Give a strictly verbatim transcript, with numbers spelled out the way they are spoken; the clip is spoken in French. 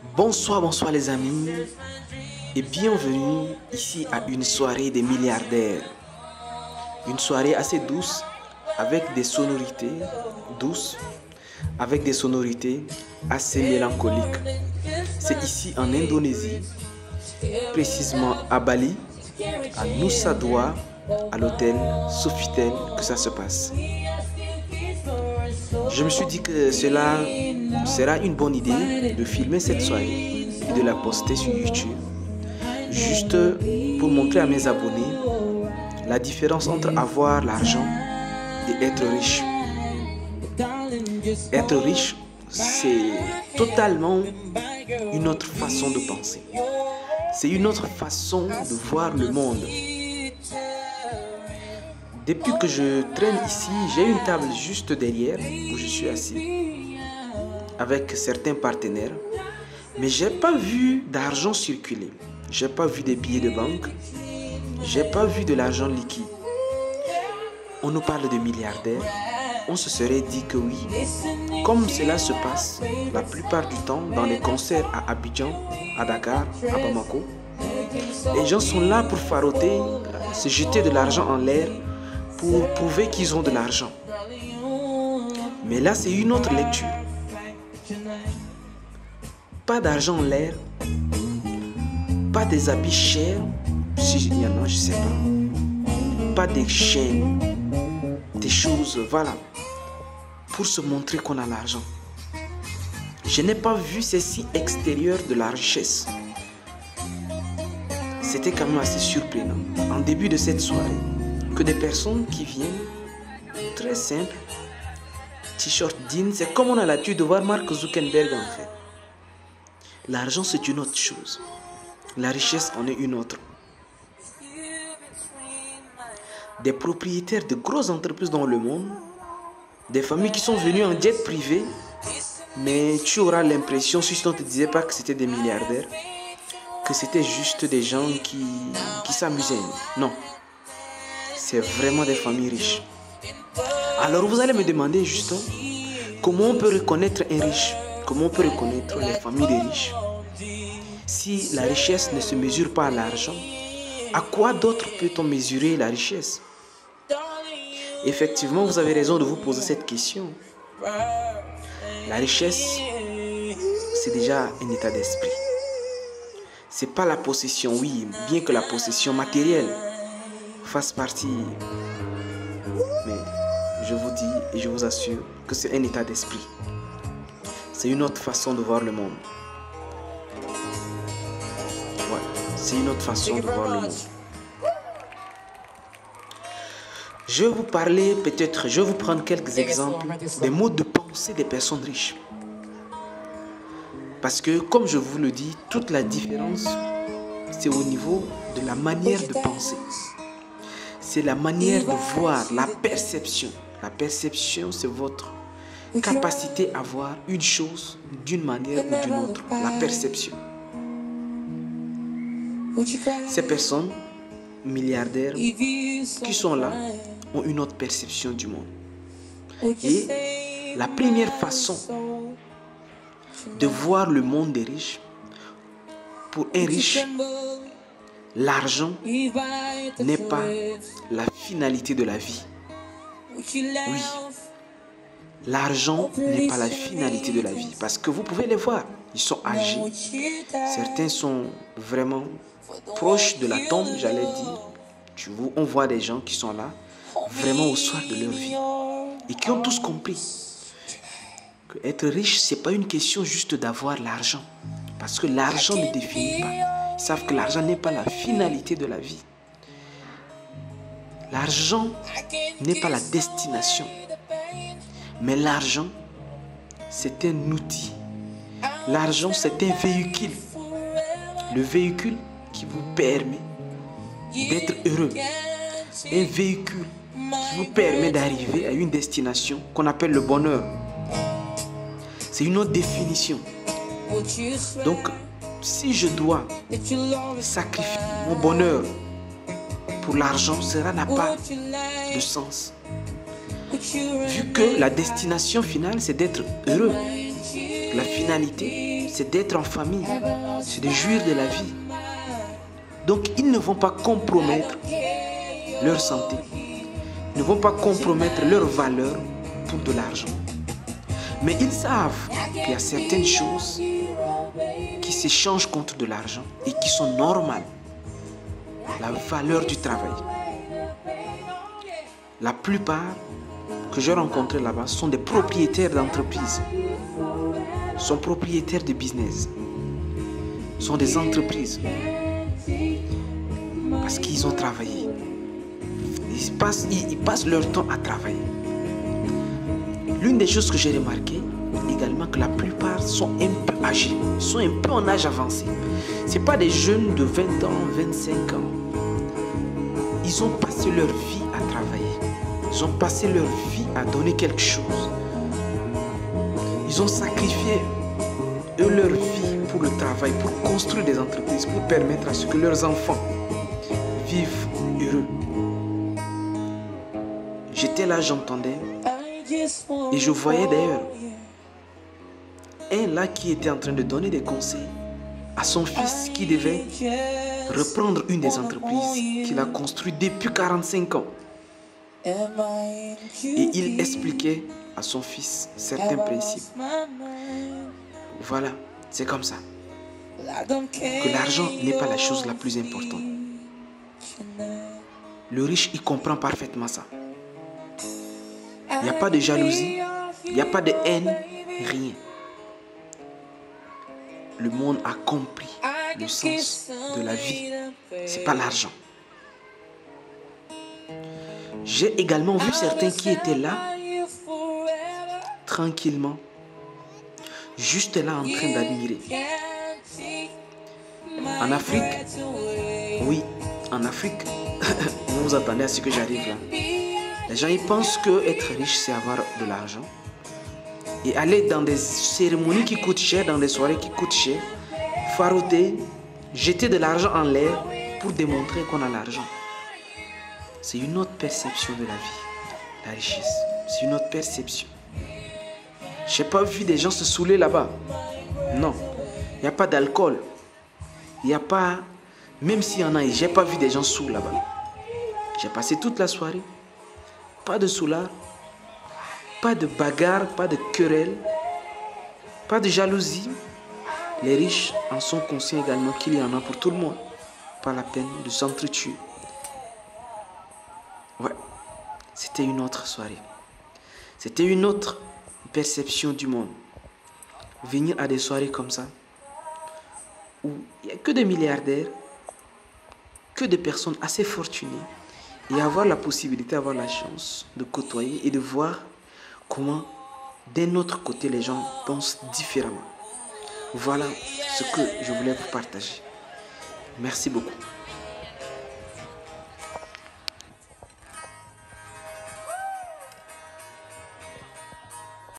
Bonsoir, bonsoir les amis et bienvenue ici à une soirée des milliardaires. Une soirée assez douce avec des sonorités douces, avec des sonorités assez mélancoliques. C'est ici en Indonésie, précisément à Bali, à Nusa Dua, à l'hôtel Sofitel que ça se passe. Je me suis dit que cela sera une bonne idée de filmer cette soirée et de la poster sur YouTube, juste pour montrer à mes abonnés la différence entre avoir l'argent et être riche. Être riche, c'est totalement une autre façon de penser. C'est une autre façon de voir le monde. Depuis que je traîne ici, j'ai une table juste derrière où je suis assis avec certains partenaires, mais j'ai pas vu d'argent circuler. J'ai pas vu des billets de banque. J'ai pas vu de l'argent liquide. On nous parle de milliardaires. On se serait dit que oui. Comme cela se passe la plupart du temps dans les concerts à Abidjan, à Dakar, à Bamako, les gens sont là pour faroter, se jeter de l'argent en l'air pour prouver qu'ils ont de l'argent. Mais là, c'est une autre lecture. Pas d'argent en l'air, pas des habits chers, si il y en a, je sais pas. Pas des chaînes, des choses, voilà, pour se montrer qu'on a l'argent. Je n'ai pas vu ceci extérieur de la richesse. C'était quand même assez surprenant. En début de cette soirée, que des personnes qui viennent très simples, t-shirt jeans, c'est comme on a l'habitude de voir Mark Zuckerberg en fait. L'argent c'est une autre chose, la richesse en est une autre. Des propriétaires de grosses entreprises dans le monde, des familles qui sont venues en jet privé, mais tu auras l'impression, si on ne te disait pas que c'était des milliardaires, que c'était juste des gens qui, qui s'amusaient. Non. C'est vraiment des familles riches. Alors vous allez me demander justement comment on peut reconnaître un riche, comment on peut reconnaître les familles des riches. Si la richesse ne se mesure pas à l'argent, à quoi d'autre peut-on mesurer la richesse? Effectivement, vous avez raison de vous poser cette question. La richesse, c'est déjà un état d'esprit. C'est pas la possession, oui, bien que la possession matérielle fasse partie, mais je vous dis et je vous assure que c'est un état d'esprit. C'est une autre façon de voir le monde. Ouais, c'est une autre façon de voir le monde. Je vais vous parler peut-être, je vais vous prendre quelques exemples des modes de pensée des personnes riches. Parce que, comme je vous le dis, toute la différence, c'est au niveau de la manière de penser. C'est la manière de voir, la perception. La perception, c'est votre capacité à voir une chose d'une manière ou d'une autre. La perception. Ces personnes, milliardaires, qui sont là, ont une autre perception du monde. Et la première façon de voir le monde des riches, pour un riche, l'argent n'est pas la finalité de la vie. Oui, l'argent n'est pas la finalité de la vie. Parce que vous pouvez les voir, ils sont âgés. Certains sont vraiment proches de la tombe, j'allais dire. Tu vois, on voit des gens qui sont là, vraiment au soir de leur vie. Et qui ont tous compris que être riche, ce n'est pas une question juste d'avoir l'argent. Parce que l'argent ne définit pas. Ils savent que l'argent n'est pas la finalité de la vie. L'argent n'est pas la destination. Mais l'argent, c'est un outil. L'argent, c'est un véhicule. Le véhicule qui vous permet d'être heureux. Un véhicule qui vous permet d'arriver à une destination qu'on appelle le bonheur. C'est une autre définition. Donc, si je dois sacrifier mon bonheur pour l'argent, cela n'a pas de sens. Vu que la destination finale, c'est d'être heureux. La finalité, c'est d'être en famille, c'est de jouir de la vie. Donc, ils ne vont pas compromettre leur santé, ils ne vont pas compromettre leurs valeurs pour de l'argent. Mais ils savent qu'il y a certaines choses qui s'échangent contre de l'argent et qui sont normales. La valeur du travail. La plupart que j'ai rencontrés là-bas sont des propriétaires d'entreprises, sont propriétaires de business, sont des entreprises parce qu'ils ont travaillé. Ils passent, ils, ils passent leur temps à travailler. L'une des choses que j'ai remarqué également, que la plupart sont un peu âgés, sont un peu en âge avancé. Ce pas des jeunes de vingt ans, vingt-cinq ans. Ils ont passé leur vie à travailler. Ils ont passé leur vie à donner quelque chose. Ils ont sacrifié eux, leur vie pour le travail, pour construire des entreprises, pour permettre à ce que leurs enfants vivent heureux. J'étais là, j'entendais. Et je voyais d'ailleurs un là qui était en train de donner des conseils à son fils qui devait reprendre une des entreprises qu'il a construites depuis quarante-cinq ans. Et il expliquait à son fils certains principes. Voilà, c'est comme ça. Que l'argent n'est pas la chose la plus importante. Le riche, il comprend parfaitement ça. Il n'y a pas de jalousie, il n'y a pas de haine, rien. Le monde a compris le sens de la vie. Ce n'est pas l'argent. J'ai également vu certains qui étaient là, tranquillement, juste là en train d'admirer. En Afrique, oui, en Afrique, vous vous attendez à ce que j'arrive là. Les gens, ils pensent que être riche, c'est avoir de l'argent. Et aller dans des cérémonies qui coûtent cher, dans des soirées qui coûtent cher, faroter, jeter de l'argent en l'air pour démontrer qu'on a l'argent. C'est une autre perception de la vie, la richesse. C'est une autre perception. Je n'ai pas vu des gens se saouler là-bas. Non. Il n'y a pas d'alcool. Il n'y a pas... Même s'il y en a, je n'ai pas vu des gens saouls là-bas. J'ai passé toute la soirée. Pas de soulard. Pas de bagarre, pas de querelle. Pas de jalousie. Les riches en sont conscients également qu'il y en a pour tout le monde. Pas la peine de s'entretuer. Ouais, c'était une autre soirée. C'était une autre perception du monde. Venir à des soirées comme ça, où il n'y a que des milliardaires, que des personnes assez fortunées, et avoir la possibilité, avoir la chance de côtoyer et de voir comment, d'un autre côté, les gens pensent différemment. Voilà ce que je voulais vous partager. Merci beaucoup.